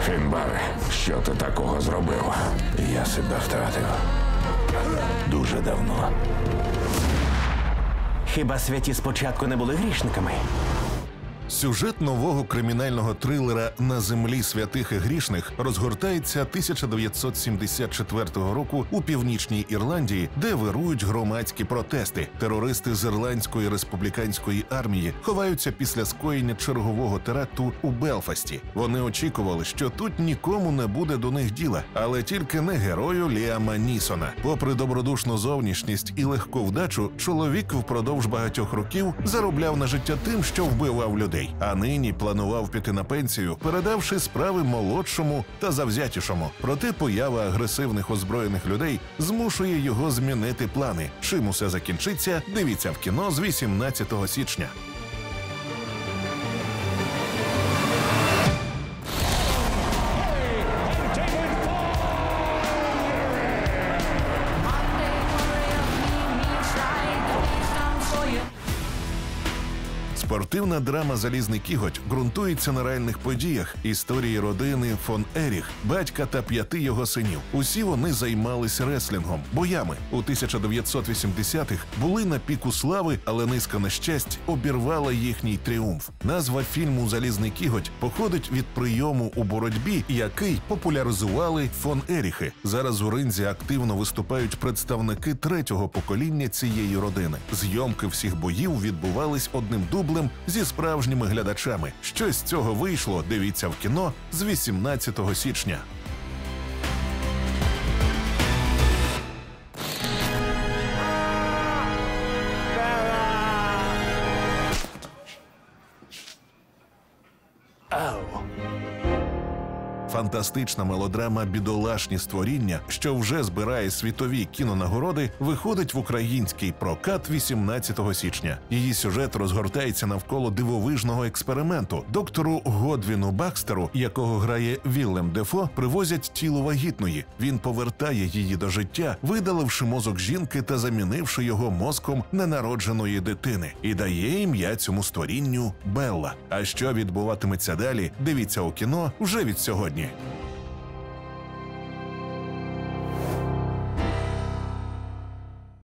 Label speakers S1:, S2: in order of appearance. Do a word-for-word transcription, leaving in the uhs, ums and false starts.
S1: Фінбале, що ти такого зробив?
S2: Я себе втратив. Дуже давно.
S3: Хіба святі спочатку не були грішниками?
S4: Сюжет нового кримінального трилера «На землі святих і грішних» розгортається тисяча дев'ятсот сімдесят четвертого року у Північній Ірландії, де вирують громадські протести. Терористи з Ірландської республіканської армії ховаються після скоєння чергового теракту у Белфасті. Вони очікували, що тут нікому не буде до них діла, але тільки не герою Ліама Нісона. Попри добродушну зовнішність і легку вдачу, чоловік впродовж багатьох років заробляв на життя тим, що вбивав людей. А нині планував піти на пенсію, передавши справи молодшому та завзятішому. Проте поява агресивних озброєних людей змушує його змінити плани. Чим усе закінчиться, дивіться в кіно з вісімнадцятого січня. Спортивна драма «Залізний кіготь» ґрунтується на реальних подіях історії родини фон Еріх, батька та п'яти його синів. Усі вони займалися реслінгом, боями. У тисяча дев'ятсот вісімдесятих були на піку слави, але низка нещасть обірвала їхній тріумф. Назва фільму «Залізний кіготь» походить від прийому у боротьбі, який популяризували фон Еріхи. Зараз у ринзі активно виступають представники третього покоління цієї родини. Зйомки всіх боїв відбувались одним дублем зі справжніми глядачами. Що з цього вийшло, дивіться в кіно з вісімнадцятого січня. Фантастична мелодрама «Бідолашні створіння», що вже збирає світові кінонагороди, виходить в український прокат вісімнадцятого січня. Її сюжет розгортається навколо дивовижного експерименту. Доктору Годвіну Бакстеру, якого грає Віллем Дефо, привозять тіло вагітної. Він повертає її до життя, видаливши мозок жінки та замінивши його мозком ненародженої дитини. І дає ім'я цьому створінню Белла. А що відбуватиметься далі, дивіться у кіно вже від сьогодні.